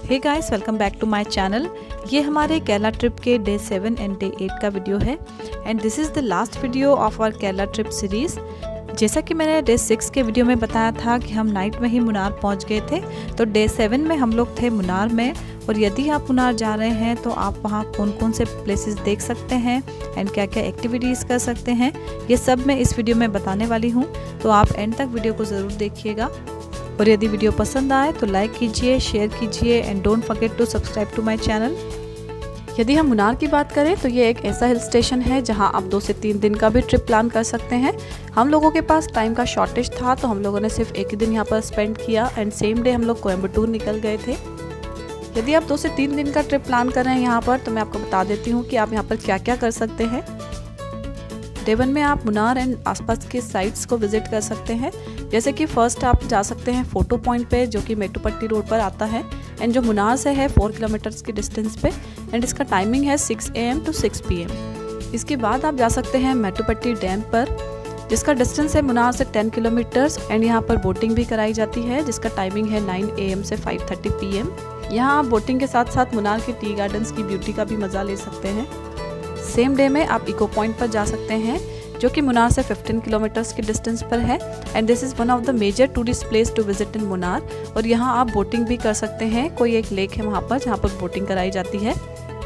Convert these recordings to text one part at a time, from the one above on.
Hey guys, welcome back to my channel. ये हमारे Kerala trip के डे 7 एंड डे 8 का वीडियो है and this is the last video of our Kerala trip series. जैसा कि मैंने डे 6 के वीडियो में बताया था कि हम नाइट में ही मुन्नार पहुंच गए थे, तो डे 7 में हम लोग थे मुन्नार में। और यदि आप मुन्नार जा रहे हैं तो आप वहां कौन कौन से प्लेसेस देख सकते हैं एंड क्या क्या एक्टिविटीज़ कर सकते हैं, ये सब मैं इस वीडियो में बताने वाली हूँ। तो आप एंड तक वीडियो को ज़रूर देखिएगा और यदि वीडियो पसंद आए तो लाइक कीजिए, शेयर कीजिए and don't forget to subscribe to my channel. यदि हम मुन्नार की बात करें तो ये एक ऐसा हिल स्टेशन है जहां आप 2 से 3 दिन का भी ट्रिप प्लान कर सकते हैं। हम लोगों के पास टाइम का शॉर्टेज था तो हम लोगों ने सिर्फ एक ही दिन यहाँ पर स्पेंड किया एंड सेम डे हम लोग कोयम्बटूर निकल गए थे। यदि आप 2 से 3 दिन का ट्रिप प्लान कर रहे हैं यहाँ पर, तो मैं आपको बता देती हूँ कि आप यहाँ पर क्या क्या कर सकते हैं। डे 1 में आप मुन्नार एंड आसपास के साइट्स को विजिट कर सकते हैं। जैसे कि फर्स्ट आप जा सकते हैं फोटो पॉइंट पे, जो कि मेटुपट्टी रोड पर आता है एंड जो मुन्नार से है 4 किलोमीटर्स की डिस्टेंस पे एंड इसका टाइमिंग है 6 AM to 6 PM। इसके बाद आप जा सकते हैं मेटुपट्टी डैम पर, जिसका डिस्टेंस है मुन्नार से 10 किलोमीटर्स एंड यहाँ पर बोटिंग भी कराई जाती है, जिसका टाइमिंग है 9 AM से 5:30 PM। यहाँ आप बोटिंग के साथ साथ मुन्नार के टी गार्डन्स की ब्यूटी का भी मज़ा ले सकते हैं। सेम डे में आप इको पॉइंट पर जा सकते हैं, जो कि मुन्नार से 15 किलोमीटर्स की डिस्टेंस पर है and this is one of the major tourist place to visit in Munnar. और यहाँ आप बोटिंग भी कर सकते हैं, कोई एक लेक है वहाँ पर जहाँ पर बोटिंग कराई जाती है।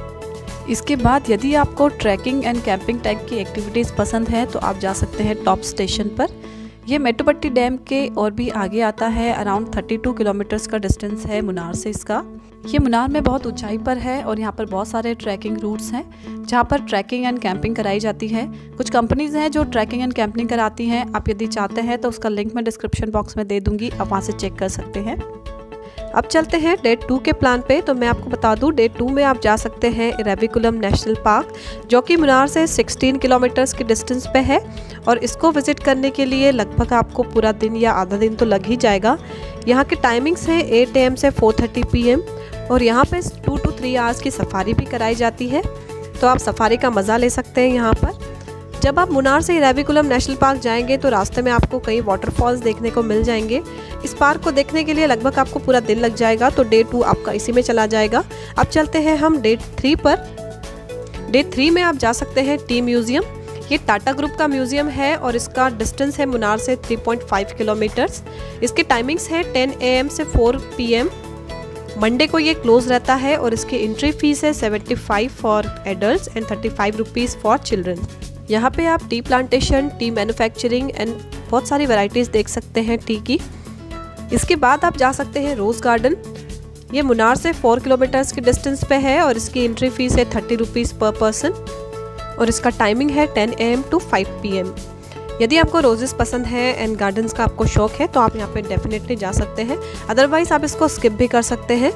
इसके बाद यदि आपको ट्रैकिंग एंड कैंपिंग टाइप की एक्टिविटीज़ पसंद है तो आप जा सकते हैं टॉप स्टेशन पर। ये मेटुपट्टी डैम के और भी आगे आता है, अराउंड 32 किलोमीटर्स का डिस्टेंस है मुन्नार से इसका। ये मुन्नार में बहुत ऊंचाई पर है और यहाँ पर बहुत सारे ट्रैकिंग रूट्स हैं जहाँ पर ट्रैकिंग एंड कैंपिंग कराई जाती है। कुछ कंपनीज हैं जो ट्रैकिंग एंड कैंपिंग कराती हैं। आप यदि चाहते हैं तो उसका लिंक मैं डिस्क्रिप्शन बॉक्स में दे दूँगी, आप वहाँ से चेक कर सकते हैं। अब चलते हैं डे 2 के प्लान पे। तो मैं आपको बता दूं, डे 2 में आप जा सकते हैं इरेविकुलम नेशनल पार्क, जो कि मुन्नार से 16 किलोमीटर्स की डिस्टेंस पे है और इसको विजिट करने के लिए लगभग आपको पूरा दिन या आधा दिन तो लग ही जाएगा। यहाँ के टाइमिंग्स हैं 8 AM से 4:30 PM और यहाँ पे 2 to 3 आवर्स की सफारी भी कराई जाती है, तो आप सफारी का मज़ा ले सकते हैं यहाँ पर। जब आप मुन्नार से इरेविकुलम नेशनल पार्क जाएंगे तो रास्ते में आपको कई वाटरफॉल्स देखने को मिल जाएंगे। इस पार्क को देखने के लिए लगभग आपको पूरा दिन लग जाएगा, तो डे 2 आपका इसी में चला जाएगा। अब चलते हैं हम डे 3 पर। डे 3 में आप जा सकते हैं टी म्यूज़ियम। ये टाटा ग्रुप का म्यूज़ियम है और इसका डिस्टेंस है मुन्नार से 3.5 किलोमीटर्स। इसके टाइमिंग्स है 10 AM से 4 PM। मंडे को ये क्लोज रहता है और इसकी एंट्री फीस है 75 for adults and 35 rupees for children. यहाँ पे आप tea plantation, tea manufacturing and बहुत सारी वैरायटीज़ देख सकते हैं टी की। इसके बाद आप जा सकते हैं रोज़ गार्डन। ये मुन्नार से 4 किलोमीटर्स की डिस्टेंस पे है और इसकी एंट्री फीस है 30 रुपीज़ पर पर्सन और इसका टाइमिंग है 10 AM to 5 PM। यदि आपको रोजेस पसंद है एंड गार्डन्स का आपको शौक है तो आप यहाँ पे डेफिनेटली जा सकते हैं, अदरवाइज़ आप इसको स्किप भी कर सकते हैं।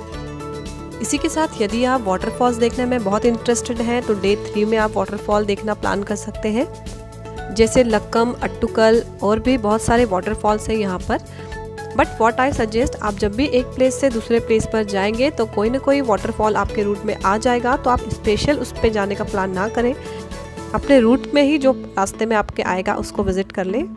इसी के साथ यदि आप वाटरफॉल्स देखने में बहुत इंटरेस्टेड हैं तो डे 3 में आप वाटरफॉल देखना प्लान कर सकते हैं, जैसे लक्कम, अट्टुकल और भी बहुत सारे वाटरफॉल्स हैं यहाँ पर। बट व्हाट आई सजेस्ट, आप जब भी एक प्लेस से दूसरे प्लेस पर जाएंगे तो कोई ना कोई वाटरफॉल आपके रूट में आ जाएगा, तो आप स्पेशल उस पर जाने का प्लान ना करें, अपने रूट में ही जो रास्ते में आपके आएगा उसको विजिट कर लें।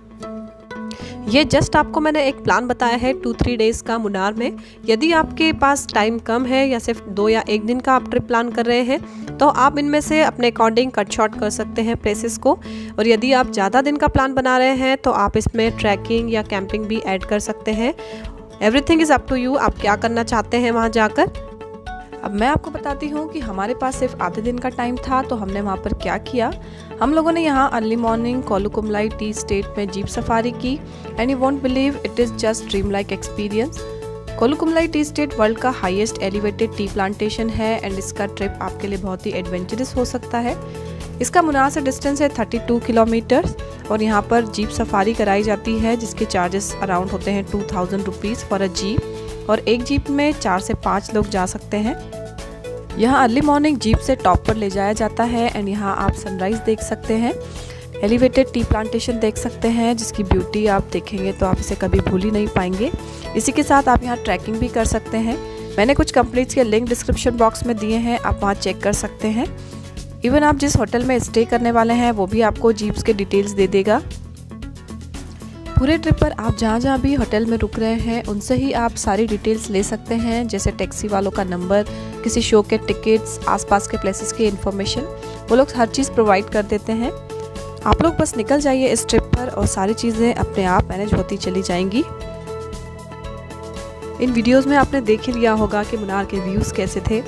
ये जस्ट आपको मैंने एक प्लान बताया है 2-3 डेज़ का मुन्नार में। यदि आपके पास टाइम कम है या सिर्फ 2 या 1 दिन का आप ट्रिप प्लान कर रहे हैं तो आप इनमें से अपने अकॉर्डिंग कट शॉर्ट कर सकते हैं प्लेसेस को। और यदि आप ज़्यादा दिन का प्लान बना रहे हैं तो आप इसमें ट्रैकिंग या कैंपिंग भी ऐड कर सकते हैं। Everything is up to you, आप क्या करना चाहते हैं वहाँ जाकर। अब मैं आपको बताती हूँ कि हमारे पास सिर्फ आधे दिन का टाइम था तो हमने वहाँ पर क्या किया। हम लोगों ने यहाँ early morning Kolukkumalai tea estate में जीप सफारी की and you won't believe, it is just dream like experience. Kolukkumalai tea estate world का हाईएस्ट एलिवेटेड टी प्लांटेशन है एंड इसका ट्रिप आपके लिए बहुत ही एडवेंचरस हो सकता है। इसका मुन्नार से डिस्टेंस है 32 किलोमीटर्स और यहाँ पर जीप सफारी कराई जाती है, जिसके चार्जेस अराउंड होते हैं 2000 रुपीज़ फॉर अ जीप और एक जीप में 4 से 5 लोग जा सकते हैं। यहाँ अर्ली मॉर्निंग जीप से टॉप पर ले जाया जाता है एंड यहाँ आप सनराइज़ देख सकते हैं, एलिवेटेड टी प्लांटेशन देख सकते हैं, जिसकी ब्यूटी आप देखेंगे तो आप इसे कभी भूल ही नहीं पाएंगे। इसी के साथ आप यहाँ ट्रैकिंग भी कर सकते हैं। मैंने कुछ कंपनीज के लिंक डिस्क्रिप्शन बॉक्स में दिए हैं, आप वहाँ चेक कर सकते हैं। इवन आप जिस होटल में स्टे करने वाले हैं वो भी आपको जीप्स के डिटेल्स दे देगा। पूरे ट्रिप पर आप जहाँ जहाँ भी होटल में रुक रहे हैं उनसे ही आप सारी डिटेल्स ले सकते हैं, जैसे टैक्सी वालों का नंबर, किसी शो के टिकट्स, आसपास के प्लेसेस की इन्फॉर्मेशन। वो लोग हर चीज़ प्रोवाइड कर देते हैं। आप लोग बस निकल जाइए इस ट्रिप पर और सारी चीज़ें अपने आप मैनेज होती चली जाएंगी। इन वीडियोस में आपने देख ही लिया होगा कि मुन्नार के व्यूज़ कैसे थे।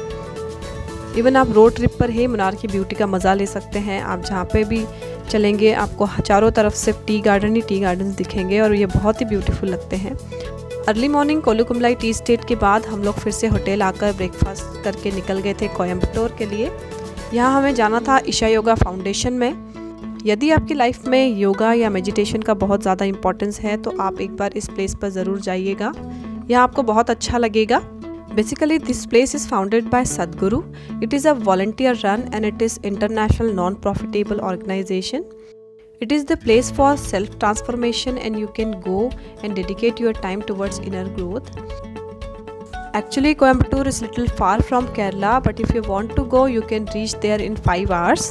इवन आप रोड ट्रिप पर ही मुन्नार की ब्यूटी का मज़ा ले सकते हैं। आप जहाँ पे भी चलेंगे आपको चारों तरफ से टी गार्डन्स दिखेंगे और ये बहुत ही ब्यूटीफुल लगते हैं। अर्ली मॉर्निंग कोलू कुमलाई टी स्टेट के बाद हम लोग फिर से होटल आकर ब्रेकफास्ट करके निकल गए थे कोयम्बटूर के लिए। यहाँ हमें जाना था ईशा योगा फाउंडेशन में। यदि आपकी लाइफ में योगा या मेडिटेशन का बहुत ज़्यादा इम्पोर्टेंस है तो आप एक बार इस प्लेस पर ज़रूर जाइएगा, यहाँ आपको बहुत अच्छा लगेगा। Basically, this place is founded by Sadhguru. It is a volunteer run and it is international non-profitable organization. It is the place for self-transformation and you can go and dedicate your time towards inner growth. Actually, Coimbatore is little far from Kerala, but if you want to go, you can reach there in 5 hours.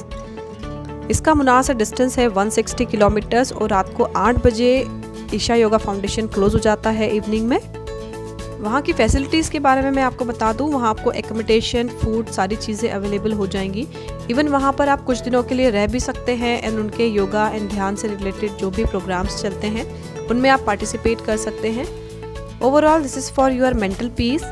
इसका मुन्नार से distance है 160 kilometres और रात को 8 बजे Isha yoga foundation close हो जाता है इवनिंग में। वहाँ की फैसिलिटीज़ के बारे में मैं आपको बता दूँ, वहाँ आपको एकोमोडेशन, फूड, सारी चीज़ें अवेलेबल हो जाएंगी। इवन वहाँ पर आप कुछ दिनों के लिए रह भी सकते हैं एंड उनके योगा एंड ध्यान से रिलेटेड जो भी प्रोग्राम्स चलते हैं उनमें आप पार्टिसिपेट कर सकते हैं। Overall this is for your mental peace.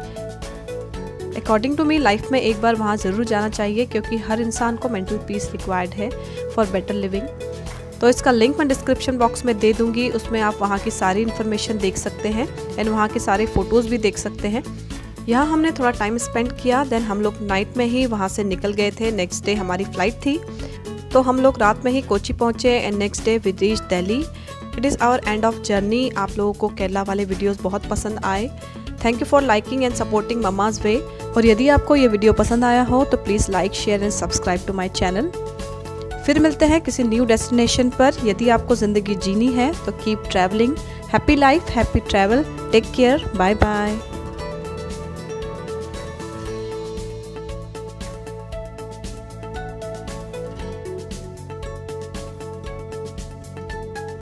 According to me life में एक बार वहाँ ज़रूर जाना चाहिए क्योंकि हर इंसान को मेंटल पीस रिक्वायर्ड है फॉर बेटर लिविंग। तो इसका लिंक मैं डिस्क्रिप्शन बॉक्स में दे दूंगी, उसमें आप वहाँ की सारी इन्फॉर्मेशन देख सकते हैं एंड वहाँ के सारे फ़ोटोज़ भी देख सकते हैं। यहाँ हमने थोड़ा टाइम स्पेंड किया, देन हम लोग नाइट में ही वहाँ से निकल गए थे। नेक्स्ट डे हमारी फ़्लाइट थी तो हम लोग रात में ही कोची पहुँचे and next day we reached Delhi. It is our end of journey. आप लोगों को केरला वाले वीडियोज़ बहुत पसंद आए। Thank you for liking and supporting Mamma's Way. और यदि आपको ये वीडियो पसंद आया हो तो please like, share and subscribe to my channel. फिर मिलते हैं किसी न्यू डेस्टिनेशन पर। यदि आपको ज़िंदगी जीनी है तो keep travelling. Happy life, happy travel. Take care, bye bye.